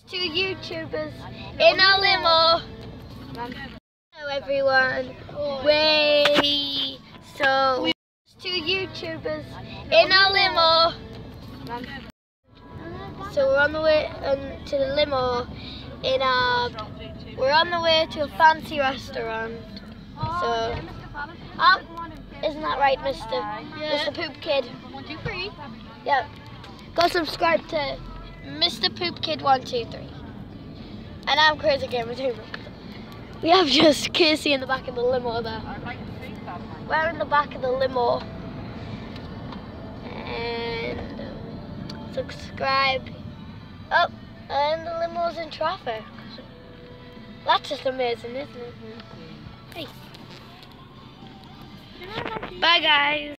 Two YouTubers in a limo. Hello everyone. Two YouTubers in a limo. So we're on the way to the limo we're on the way to a fancy restaurant. So isn't that right, Mr. Poop Kid? 1, 2, 3. Yep. Go subscribe to Mr. Poop Kid 1, 2, 3. And I'm Crazy Gamer 2. We have just Casey in the back of the limo there. We're in the back of the limo. And subscribe. Oh, and the limo's in traffic. That's just amazing, isn't it? Hey. Bye guys.